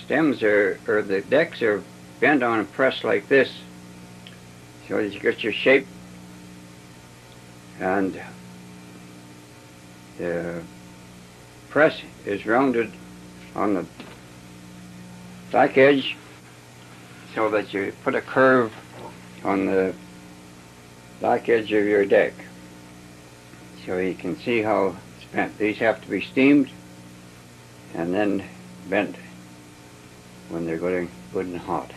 stems or the decks are bent on a press like this, so that you get your shape, and the press is rounded on the back edge so that you put a curve on the back edge of your deck, so you can see how it's bent. These have to be steamed and then bent when they're getting good and hot.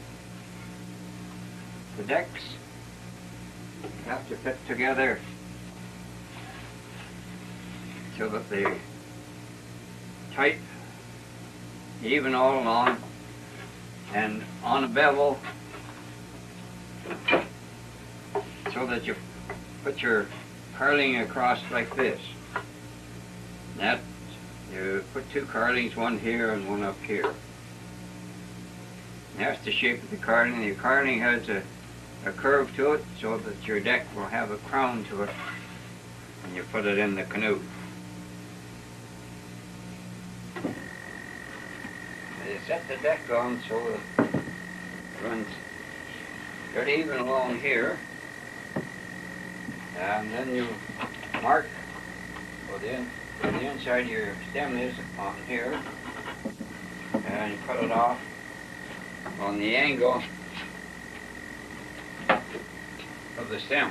The decks have to fit together so that they tight, even all along, and on a bevel, so that you put your carling across like this. That you put two carlings, one here and one up here. That's the shape of the carling. The carling has a curve to it so that your deck will have a crown to it when you put it in the canoe. You set the deck on so that it runs good even along here, and then you mark where the inside of your stem is on here, and you cut it off on the angle of the stem.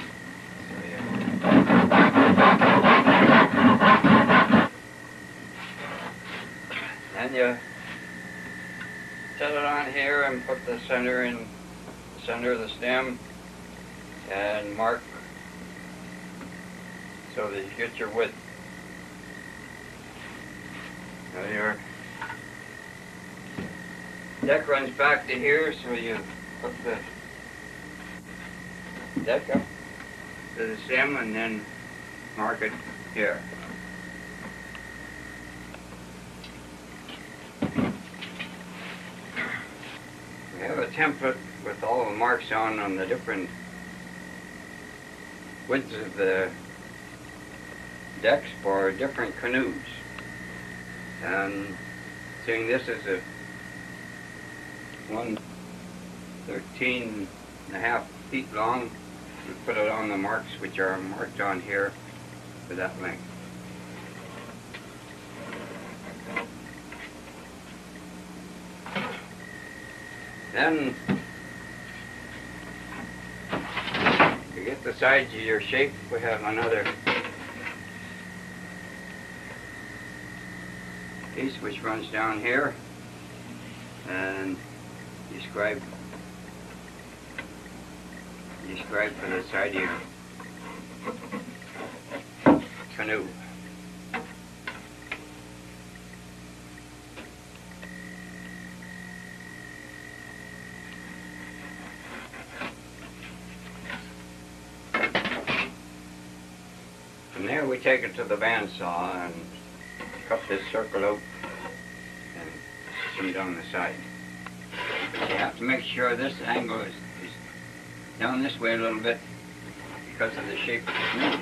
And you set it on here and put the center in the center of the stem and mark so that you get your width. Now your deck runs back to here, so you put the deck up to the stem and then mark it here. We have a template with all the marks on the different widths of the decks for different canoes. And seeing this is a 113.5 feet long, we put it on the marks which are marked on here for that length. Then to get the sides of your shape, we have another piece which runs down here, and you scribe for the side of your canoe. From there we take it to the bandsaw and cut this circle out and trim down the side. But you have to make sure this angle is down this way a little bit because of the shape of the canoe.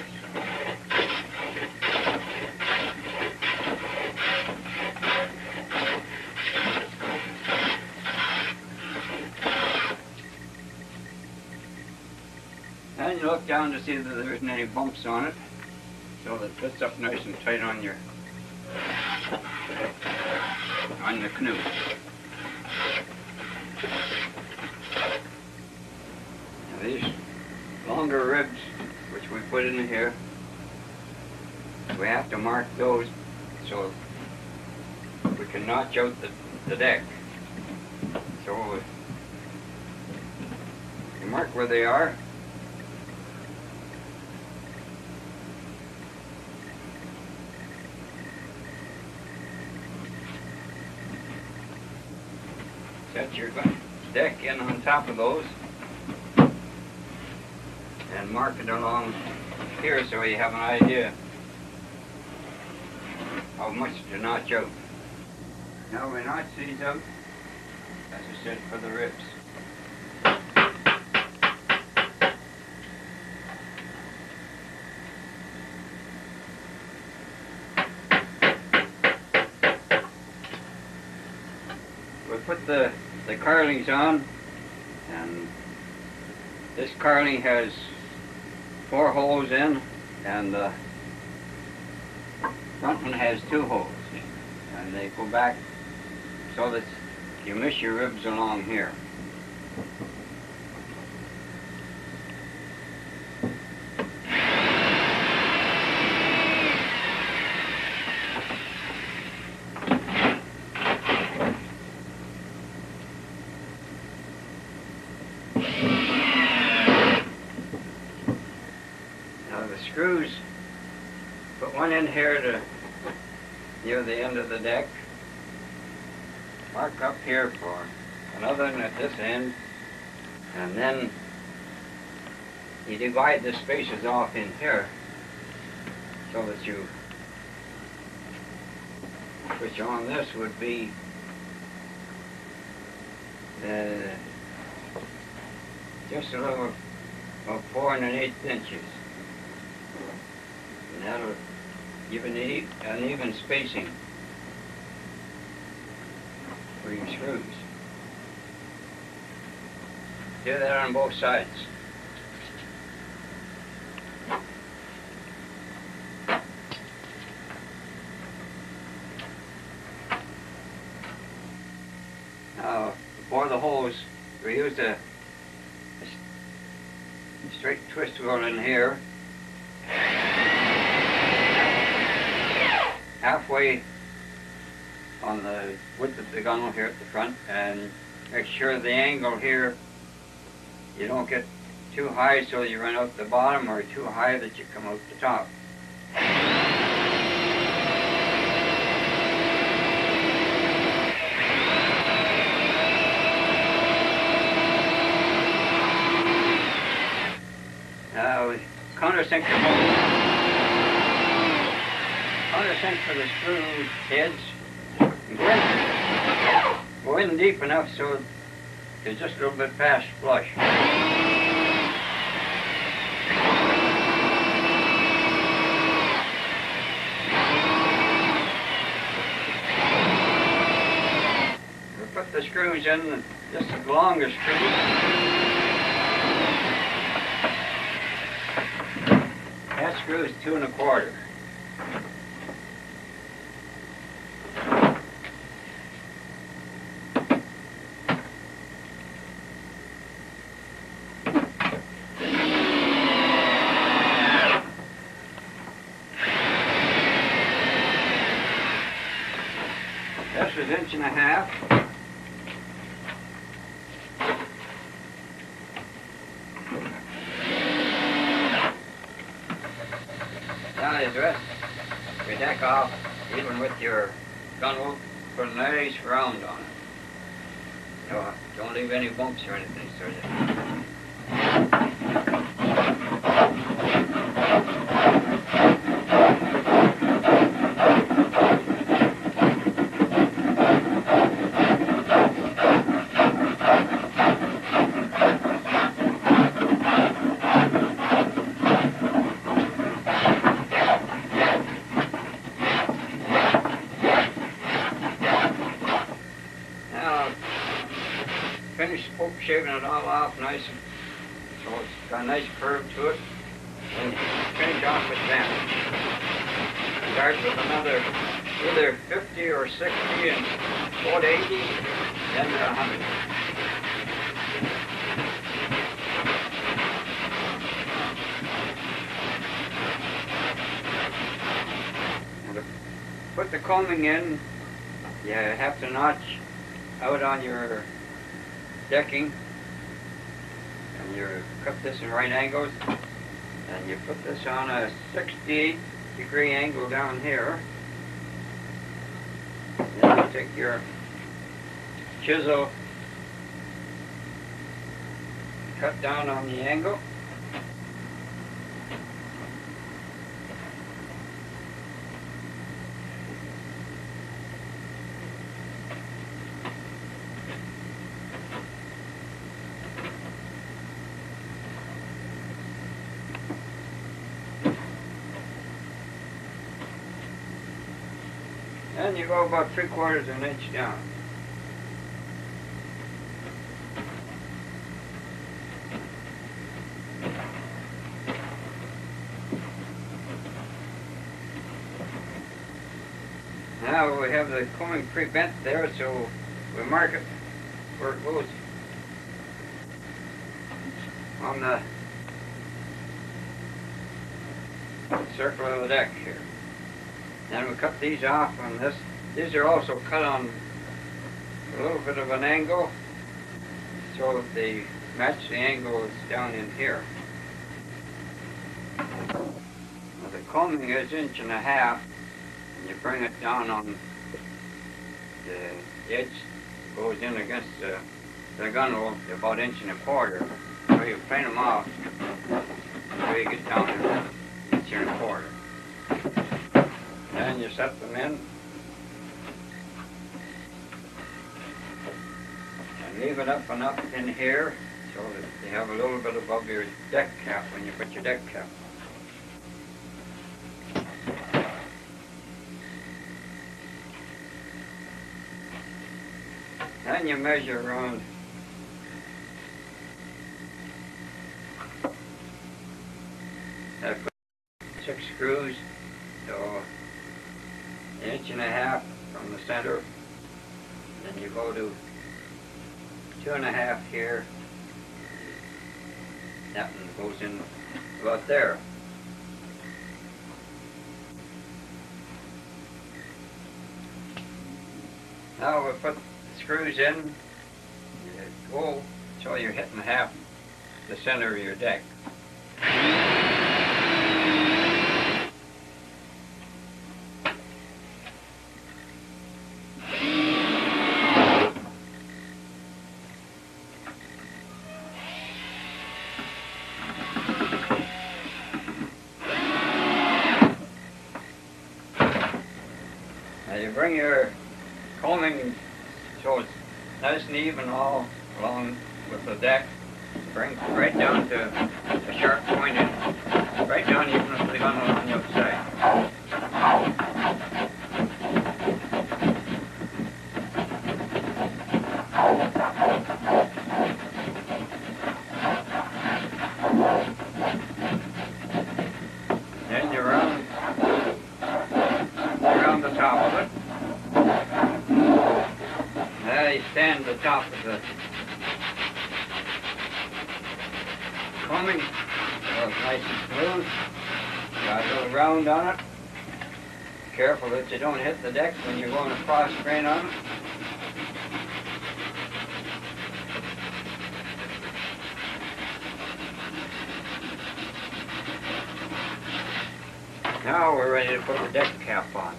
And you look down to see that there isn't any bumps on it, so that it fits up nice and tight on the canoe. Now these longer ribs which we put in here, we have to mark those so we can notch out the deck. So you mark where they are. Set your deck in on top of those and mark it along here so you have an idea how much to notch out. Now we notch these out, as I said, for the ribs. put the carlings on, and this carling has 4 holes in, and the front one has 2 holes in, and they go back so that you miss your ribs along here. Now the screws, put one in here to near the end of the deck, mark up here for another one at this end, and then you divide the spaces off in here so that you, which on this would be just a little of 4 1/8 inches. And that'll give an even spacing for your screws. Do that on both sides. Now, for the holes, we used a straight twist wheel in here, halfway on the width of the gunnel here at the front, and make sure the angle here, you don't get too high so you run out the bottom, or too high that you come out the top. Now, countersink for the screw heads. Go in deep enough so they're just a little bit past flush. We'll put the screws in, just the longest screws. That screw is 2 1/4. This is 1.5 inches. Now you dress your deck off, even with your gunwale, put a nice round on it. Don't leave any bumps or anything, so finish shaving it all off nice, so it's got a nice curve to it, and finish off with that. Start with another either 50 or 60 and go to 80, then to 100. And to put the combing in, you have to notch out on your decking, and you cut this in right angles, and you put this on a 68-degree angle down here. Then you take your chisel, cut down on the angle, and you go about 3/4 of an inch down. Now we have the combing pre-bent there, so we mark it where it goes on the circle of the deck here. Then we cut these off on this. These are also cut on a little bit of an angle so that they match the angle that's down in here. Now the combing is 1.5 inches, and you bring it down on the edge, goes in against the gunwale about 1.25 inches. So you plane them off so you get down to 1.25 inches. Then you set them in and leave it up and up in here so that you have a little bit above your deck cap when you put your deck cap on. Then you measure around I put 6 screws, so 1.5 inches from the center. Then you go to 2.5 here. That one goes in about there. Now we put the screws in. You go so you're hitting half the center of your deck. Now you bring your combing so it's nice and even all along with the deck. Bring right down to a sharp point in, right down even with the gunwale on the outside. Then you round the top of it. Now you stand the top of the combing so it's nice and smooth. Got a little round on it. Careful that you don't hit the deck when you're going to cross grain on it. Now we're ready to put the deck cap on.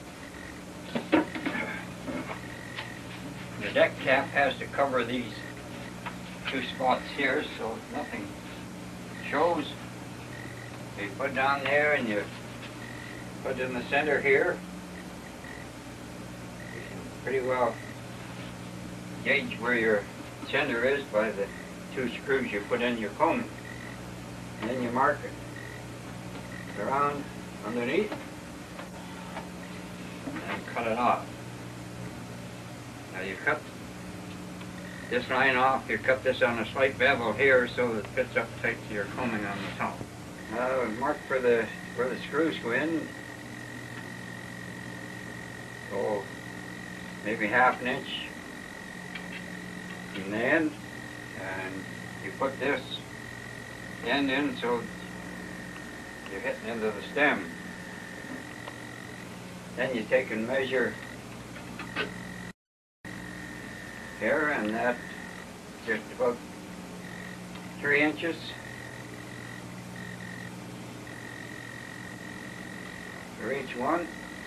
The deck cap has to cover these 2 spots here so nothing shows. You put down there and you put it in the center here. You can pretty well gauge where your center is by the 2 screws you put in your combing. And then you mark it around underneath and cut it off. Now you cut this line off, you cut this on a slight bevel here so that it fits up tight to your combing on the top. Now mark for where the screws go in. So maybe 1/2 inch in the end, and you put this end in so you're hitting into the stem. Then you take and measure here, and that's just about 3 inches. For each one.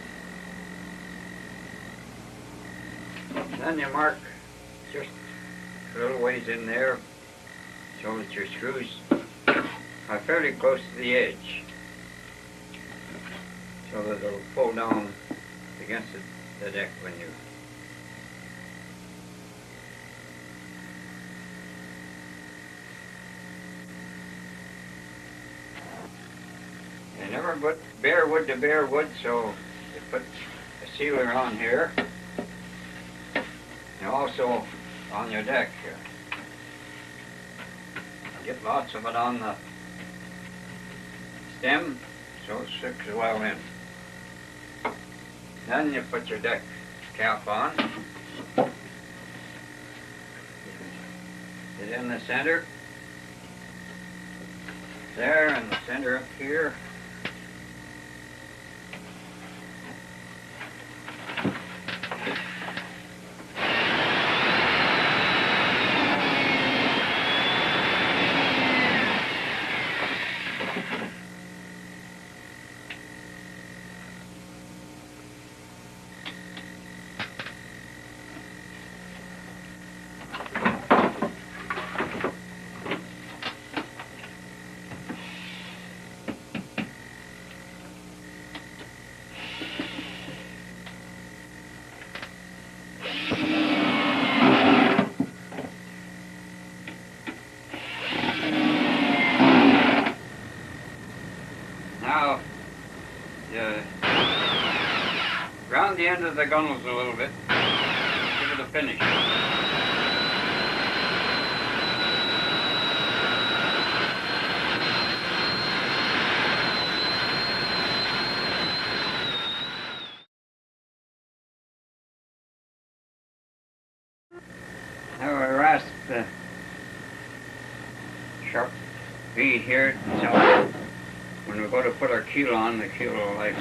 Then you mark just a little ways in there so that your screws are fairly close to the edge, so that it'll pull down against the deck when you never put bare wood to bare wood, so you put a sealer on here and also on your deck here. Get lots of it on the stem so it sticks well in. Now Then you put your deck cap on. Get in the center. There, and the center up here. Now, round the end of the gunnels a little bit, give it a finish. Now we rasp the sharp bead here, so when we go to put our keel on, the keel will like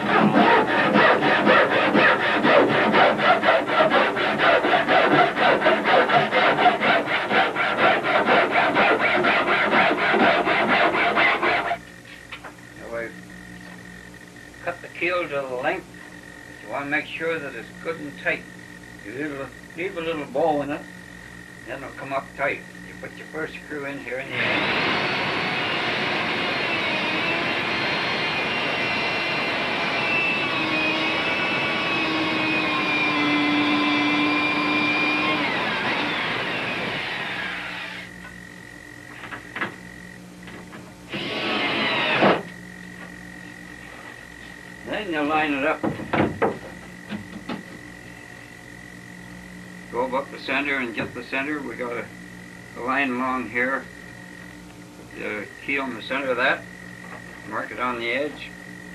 now we cut the keel to the length. You want to make sure that it's good and tight. You leave a little bow in it, then it'll come up tight. You put your first screw in here in the end. Then you line it up. Go up the center and get the center. We got a line along here. Put the keel in the center of that. Mark it on the edge.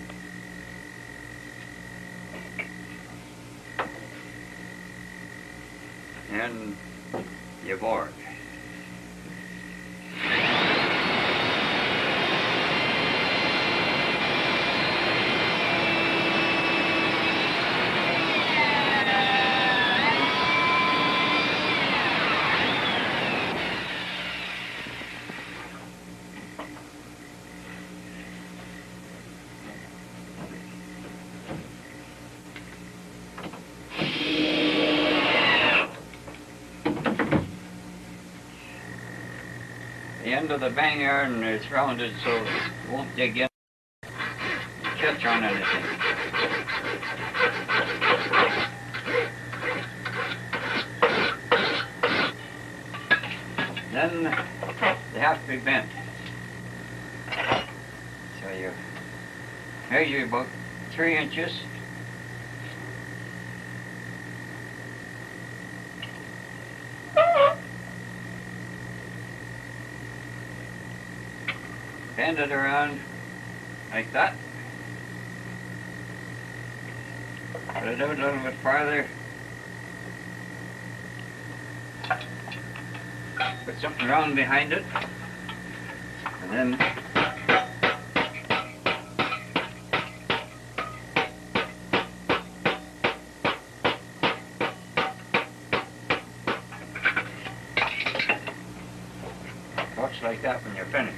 And you board. The end of the bang iron is rounded so it won't dig in, catch on anything. Then they have to be bent. So you measure about 3 inches. Bend it around like that. Put it out a little bit farther. Put something round behind it. And then watch like that when you're finished.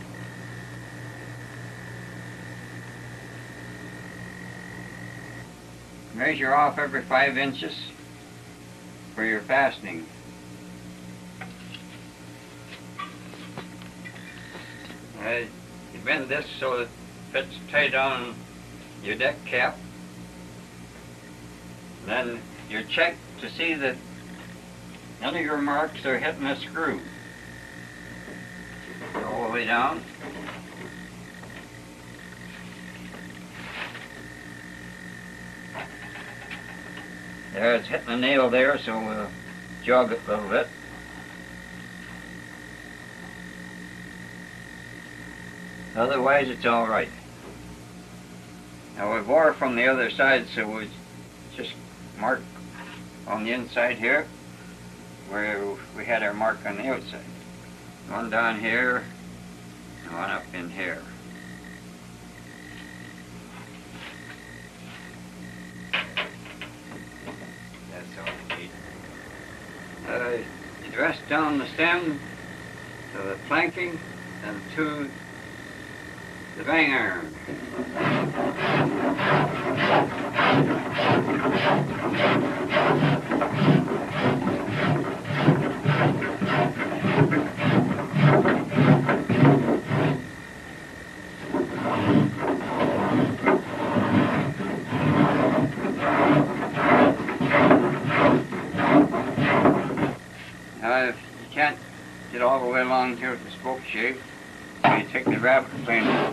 Measure off every 5 inches for your fastening. You bend this so it fits tight on your deck cap. Then you check to see that none of your marks are hitting a screw. All the way down. There, it's hitting a nail there, so we'll jog it a little bit. Otherwise, it's all right. Now we bore from the other side, so we just mark on the inside here where we had our mark on the outside. One down here and one up in here. That's all we need. You rest down the stem to the planking and to the bang iron. Now, if you can't get all the way along here with the spoke shape, you take the rabbet planer.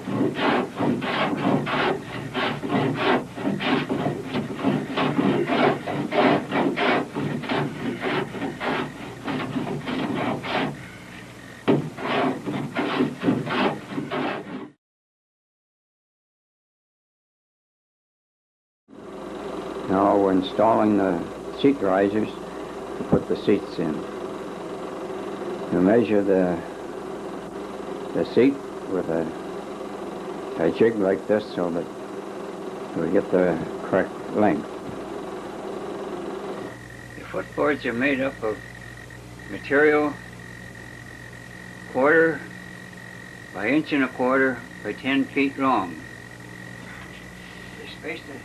Now we're installing the seat risers to put the seats in. You measure the seat with a jig like this so that we get the correct length. The footboards are made up of material 1/4 by 1.25 by 10 feet long. They're spaced at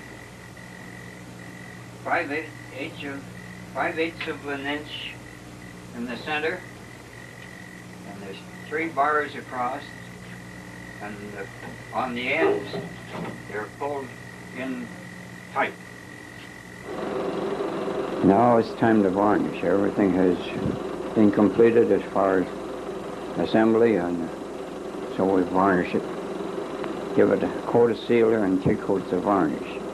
5/8 of an inch in the center, and there's 3 bars across, and on the ends they're pulled in tight. Now it's time to varnish. Everything has been completed as far as assembly, and so we varnish it. Give it a coat of sealer and 2 coats of varnish.